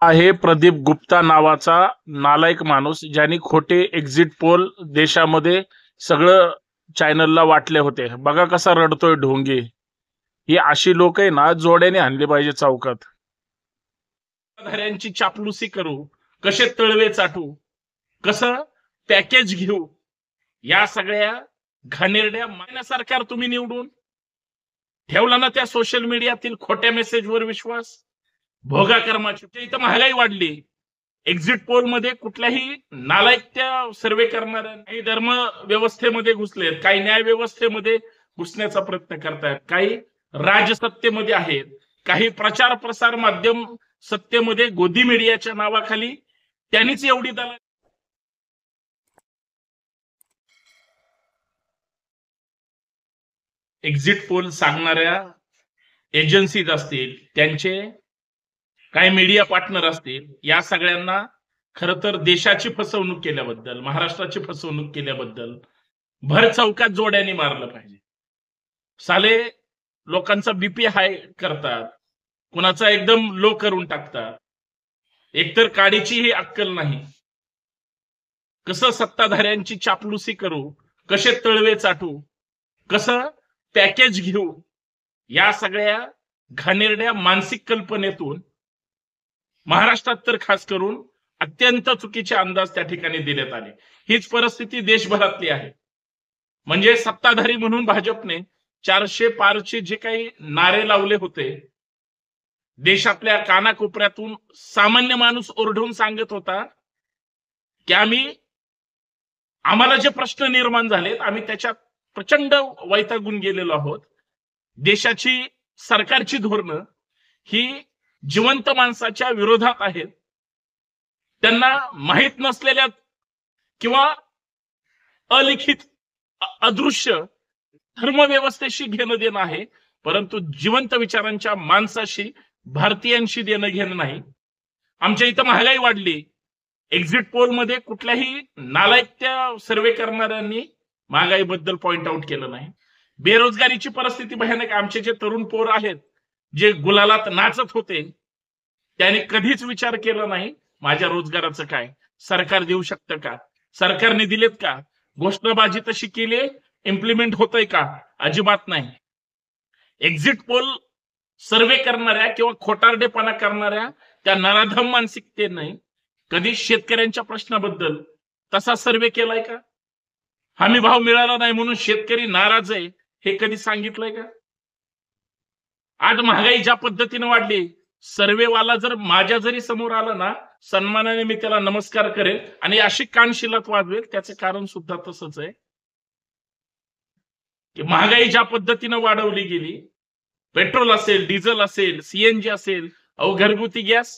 आहे प्रदीप गुप्ता नावाचा नालायक माणूस, ज्यांनी खोटे एक्झिट पोल देशामध्ये सगळं चॅनलला वाटले होते. बघा कसा रडतोय ढोंगी. ही अशी लोक आहे ना, जोड्याने आणली पाहिजे चौकात. धाऱ्यांची चापलुसी करू, कसे तळवे चाटू, कसं पॅकेज घेऊ, या सगळ्या घाणेरड्या मान्य सरकार तुम्ही निवडून ठेवला ना त्या सोशल मीडियातील खोट्या मेसेजवर विश्वास. भोगा कर्माची इथं महागाई वाढली. एक्झिट पोल मध्ये कुठल्याही नालायकत्या सर्वे करणाऱ्या काही धर्म व्यवस्थेमध्ये घुसलेत, काही न्याय व्यवस्थेमध्ये घुसण्याचा प्रयत्न करतायत, काही राजसत्तेमध्ये आहेत, काही प्रचार प्रसार माध्यम सत्तेमध्ये गोदी मीडियाच्या नावाखाली त्यांनीच एवढी दलाल. एक्झिट पोल सांगणाऱ्या एजन्सीज असतील, त्यांचे काही मीडिया पार्टनर असतील, या सगळ्यांना खरं तर देशाची फसवणूक केल्याबद्दल, महाराष्ट्राची फसवणूक केल्याबद्दल भर चौकात जोड्याने मारलं पाहिजे. साले लोकांचा बीपी हाय करतात, कुणाचा एकदम लो करून टाकतात. एकतर काडीची ही अक्कल नाही. कसं सत्ताधाऱ्यांची चापलुसी करू, कसे तळवे चाटू, कसं पॅकेज घेऊ, या सगळ्या घाणेरड्या मानसिक कल्पनेतून महाराष्ट्रात तर खास करून अत्यंत चुकीचे अंदाज त्या ठिकाणी देण्यात आले. हीच परिस्थिती देशभरातली आहे. म्हणजे सत्ताधारी म्हणून भाजपने 400 पारचे जे काही नारे लावले होते, देशातल्या कानाकोपऱ्यातून सामान्य माणूस ओरडून सांगत होता की आम्हाला जे प्रश्न निर्माण झालेत, आम्ही त्याच्यात प्रचंड वैतागून गेलेलो आहोत. देशाची सरकारची धोरणं ही जिवंत माणसाच्या विरोधात आहेत. त्यांना माहीत नसलेल्या किंवा अलिखित अदृश्य धर्मव्यवस्थेशी घेणं देणं आहे, परंतु जिवंत विचारांच्या माणसाशी, भारतीयांशी देणं घेणं नाही. आमच्या इथं महागाई वाढली. एक्झिट पोल मध्ये कुठल्याही नालायकत्या सर्वे करणाऱ्यांनी महागाईबद्दल पॉइंट आउट केलं नाही. बेरोजगारीची परिस्थिती भयानक. आमचे जे तरुण पोर आहेत, जे गुलालात नाचत होते, त्यांनी कधीच विचार केला नाही माझ्या रोजगाराचं काय, सरकार देऊ शकतं का, सरकारने दिलेत का, घोषणाबाजी तशी केली, इम्प्लिमेंट होतंय का? अजिबात नाही. एक्झिट पोल सर्वे करणाऱ्या किंवा खोटारडेपणा करणाऱ्या त्या नराधम मानसिकतेने कधी शेतकऱ्यांच्या प्रश्नाबद्दल तसा सर्वे केलाय का? हमी भाव मिळाला नाही म्हणून शेतकरी नाराज आहे, हे कधी सांगितलंय का? आज महागाई ज्या पद्धतीने वाढली, सर्वेवाला जर माझ्या जरी समोर आला ना, सन्मानाने मी त्याला नमस्कार करेल आणि अशी कानशिलात वाजवेल. त्याचं कारण सुद्धा तसंच आहे की महागाई ज्या पद्धतीने वाढवली गेली, पेट्रोल असेल, डिझेल असेल, सीएनजी असेल, घरगुती गॅस,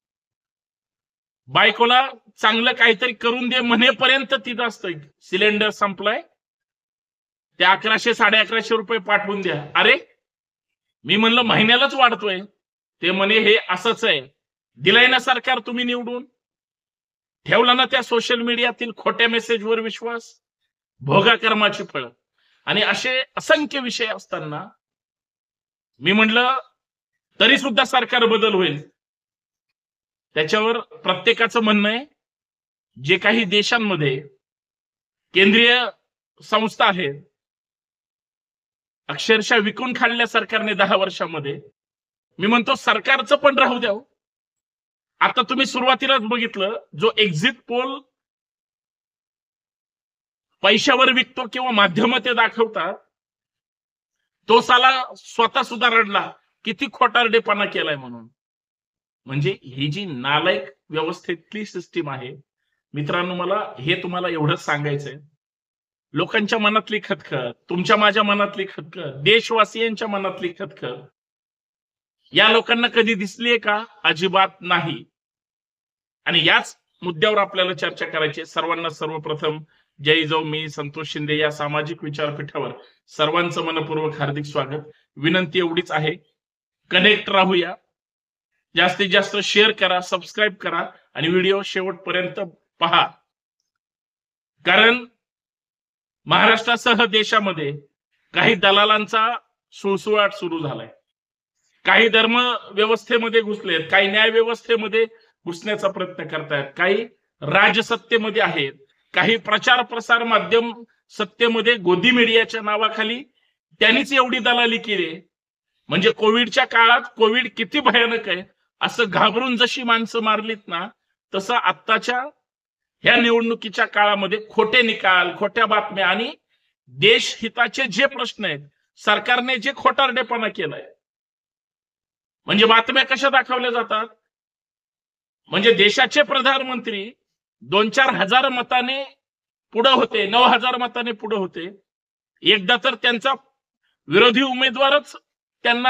बायकोला चांगलं काहीतरी करून दे म्हणेपर्यंत तिथं असतं. सिलेंडर संपलाय, ते 1100 1150 रुपये पाठवून द्या. अरे मी म्हणलं महिन्यालाच वाढतोय. ते म्हणे हे असंच आहे. दिलाय ना सरकार तुम्ही निवडून, ठेवला ना त्या सोशल मीडियातील खोट्या मेसेजवर विश्वास. भोगा कर्माची फळं. आणि असे असंख्य विषय असताना मी म्हणलं तरी सुद्धा सरकार बदल होईल. त्याच्यावर प्रत्येकाचं म्हणणं आहे, जे काही देशांमध्ये केंद्रीय संस्था आहेत, अक्षरशः विकून खाल्ल्या सरकारने 10 वर्षामध्ये. मी म्हणतो सरकारचं पण राहू द्या. आता तुम्ही सुरुवातीलाच बघितलं, जो एक्झिट पोल पैशावर विकतो किंवा माध्यम ते दाखवतात, तो साला स्वतः सुद्धा रडला किती खोटारडेपणा केलाय म्हणून. म्हणजे ही जी नालायक व्यवस्थेतली सिस्टीम आहे मित्रांनो, मला हे तुम्हाला एवढंच सांगायचंय. लोकांच्या मनातली खतखत, तुमच्या माझ्या मनातली खतखत, देशवासियांच्या मनातली खतखत या लोकांना कधी दिसलीये का? अजिबात नाही. आणि याच मुद्द्यावर आपल्याला चर्चा करायची. सर्वांना सर्वप्रथम जय जाऊ. मी संतोष शिंदे या सामाजिक विचारपीठावर सर्वांचं मनपूर्वक हार्दिक स्वागत. विनंती एवढीच आहे, कनेक्ट राहूया, जास्तीत जास्त शेअर करा, सबस्क्राईब करा आणि व्हिडिओ शेवटपर्यंत पहा. कारण महाराष्ट्रासह देशामध्ये काही दलालांचा सुळसुळाट सुरू झालाय. काही धर्म व्यवस्थेमध्ये घुसलेत, काही न्याय व्यवस्थेमध्ये घुसण्याचा प्रयत्न करतायत, काही राजसत्तेमध्ये आहेत, काही प्रचार प्रसार माध्यम सत्तेमध्ये गोदी मीडियाच्या नावाखाली त्यांनीच एवढी दलाली केली. म्हणजे कोविडच्या काळात कोविड किती भयानक आहे असं घाबरून जशी माणसं मारलीत ना, तसं आत्ताच्या ह्या निवडणुकीच्या काळामध्ये खोटे निकाल, खोट्या बातम्या आणि देशहिताचे जे प्रश्न आहेत, सरकारने जे खोटारडेपणा केलाय, म्हणजे बातम्या कशा दाखवल्या जातात, म्हणजे देशाचे प्रधानमंत्री 2-4 हजार मताने पुढे होते, 9,000 मताने पुढे होते. एकदा तर त्यांचा विरोधी उमेदवारच त्यांना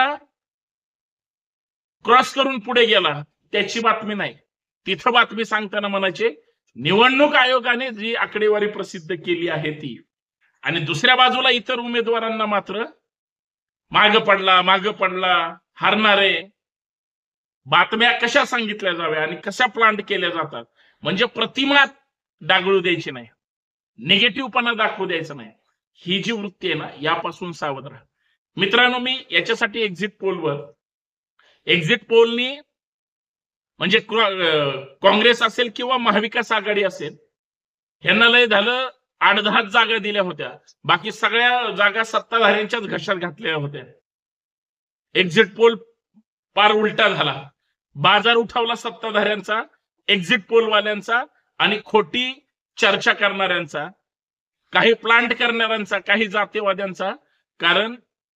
क्रॉस करून पुढे गेला, त्याची बातमी नाही. तिथं बातमी सांगताना म्हणायचे निवडणूक आयोगाने जी आकडेवारी प्रसिद्ध केली आहे ती, आणि दुसऱ्या बाजूला इतर उमेदवारांना मात्र माग पडला, हारणारे. बातम्या कशा सांगितल्या जाव्या आणि कशा प्लांट केल्या जातात, म्हणजे प्रतिमा डागळू द्यायची नाही, निगेटिव्हपणा दाखवू द्यायचा नाही. ही जी वृत्ती आहे ना, यापासून सावध राहा मित्रांनो. मी याच्यासाठी एक्झिट पोलनी म्हणजे काँग्रेस असेल किंवा महाविकास आघाडी असेल, ह्यांना लय झालं 8-10 जागा दिल्या होत्या, बाकी सगळ्या जागा सत्ताधाऱ्यांच्याच घशात घातल्या होत्या. एक्झिट पोल पार उलटा झाला, बाजार उठावला सत्ताधाऱ्यांचा, एक्झिट पोल वाल्यांचा आणि खोटी चर्चा करणाऱ्यांचा, काही प्लांट करणाऱ्यांचा, काही जातीवाद्यांचा. कारण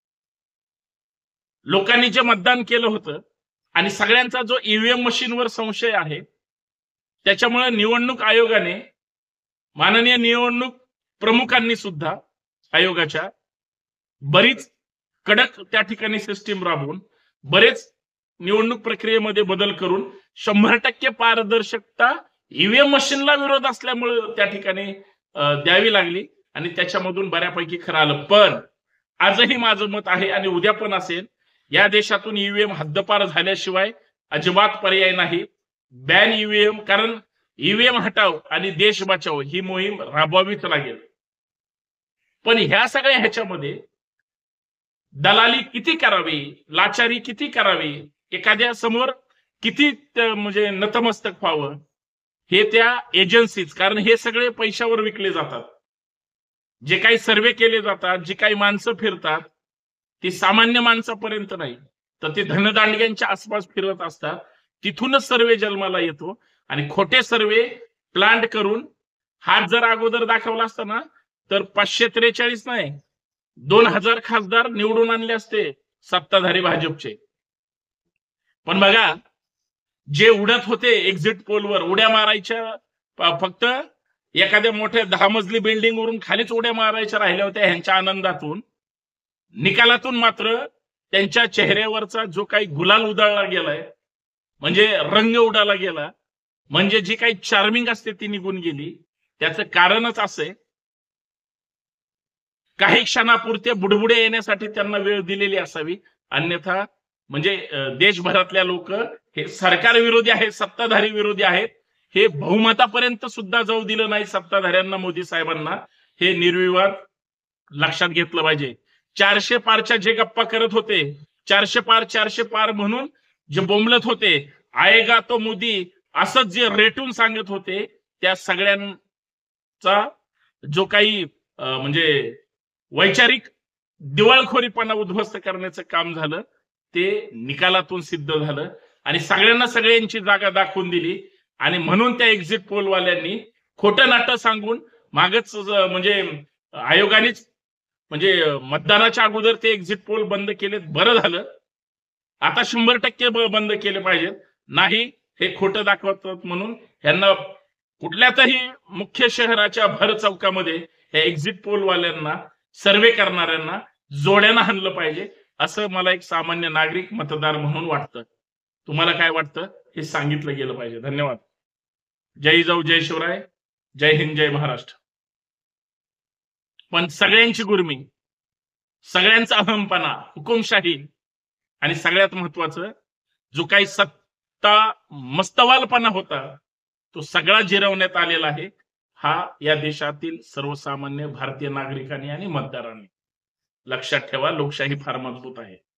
लोकांनी जे मतदान केलं होतं आणि सगळ्यांचा जो ईव्हीएम मशीनवर संशय आहे, त्याच्यामुळे निवडणूक आयोगाने, माननीय निवडणूक प्रमुखांनी सुद्धा आयोगाच्या बरीच कडक त्या ठिकाणी सिस्टीम राबवून बरेच निवडणूक प्रक्रियेमध्ये बदल करून 100% पारदर्शकता ईव्हीएम मशीनला विरोध असल्यामुळे त्या ठिकाणी द्यावी लागली आणि त्याच्यामधून बऱ्यापैकी खरं आलं. पण आजही माझं मत आहे आणि उद्या पण असेल, या देशातून ईव्हीएम हद्दपार झाल्याशिवाय अजिबात पर्याय नाही. बॅन ईव्हीएम, कारण ईव्हीएम हटाव आणि देश बचाव ही मोहीम राबवावीच लागेल. पण ह्या सगळ्या ह्याच्यामध्ये दलाली किती करावी, लाचारी किती करावी, एखाद्या समोर किती म्हणजे नतमस्तक व्हावं, हे त्या एजन्सीज, कारण हे सगळे पैशावर विकले जातात. जे काही सर्वे केले जातात, जी काही माणसं फिरतात, ती सामान्य माणसापर्यंत नाही, तर ते धनदांडग्यांच्या आसपास फिरत असतात. तिथूनच सर्वे जन्माला येतो आणि खोटे सर्वे प्लांट करून हात जर अगोदर दाखवला असता ना, तर 543 नाही 2000 खासदार निवडून आणले असते सत्ताधारी भाजपचे. पण बघा, जे उडत होते एक्झिट पोलवर उड्या मारायच्या, फक्त एखाद्या मोठ्या 10 मजली बिल्डिंग वरून खालीच उड्या मारायच्या राहिल्या होत्या ह्यांच्या आनंदातून, निकालातून मात्र त्यांच्या चेहऱ्यावरचा जो काही गुलाल उधळला गेलाय, म्हणजे रंग उडाला गेला, म्हणजे जी काही चार्मिंग असते ती निघून गेली. त्याचं कारणच असे, काही क्षणापुरते बुडबुडे येण्यासाठी त्यांना वेळ दिलेली असावी, अन्यथा म्हणजे देशभरातल्या लोक हे सरकार विरोधी आहेत, सत्ताधारी विरोधी आहेत, हे बहुमतापर्यंत सुद्धा जाऊ दिलं नाही सत्ताधाऱ्यांना, मोदी साहेबांना. हे निर्विवाद लक्षात घेतलं पाहिजे. 400 पारच्या जे गप्पा करत होते, 400 पार म्हणून जे बोंबलत होते, आएगा तो मोदी असं जे रेटून सांगत होते, त्या सगळ्यांचा जो काही म्हणजे वैचारिक दिवाळखोरीपणा उद्ध्वस्त करण्याचं काम झालं, ते निकालातून सिद्ध झालं आणि सगळ्यांना सगळ्यांची जागा दाखवून दिली. आणि म्हणून त्या एक्झिट पोलवाल्यांनी खोटं नाटं सांगून मागच म्हणजे आयोगानेच म्हणजे मतदानाच्या अगोदर ते एक्झिट पोल बंद केले, बरं झालं. आता 100% बंद केले पाहिजेत. नाही, हे खोटं दाखवतात म्हणून यांना कुठल्या तरी मुख्य शहराच्या भर चौकामध्ये या एक्झिट पोल वाल्यांना, सर्वे करणाऱ्यांना जोड्यानं हाणलं पाहिजे, असं मला एक सामान्य नागरिक मतदार म्हणून वाटतं. तुम्हाला काय वाटतं हे सांगितलं गेलं पाहिजे. धन्यवाद. जय जाऊ, जय शिवराय, जय हिंद, जय महाराष्ट्र. पण सगळ्यांची गुरमी, सगळ्यांचा अहमपणा, हुकुमशाही आणि सगळ्यात महत्वाचं जो काही सत्ता मस्तवालपणा होता, तो सगळा जिरवण्यात आलेला आहे. हा या देशातील सर्वसामान्य भारतीय नागरिकांनी आणि मतदारांनी लक्षात ठेवा. लोकशाही फार मजबूत आहे.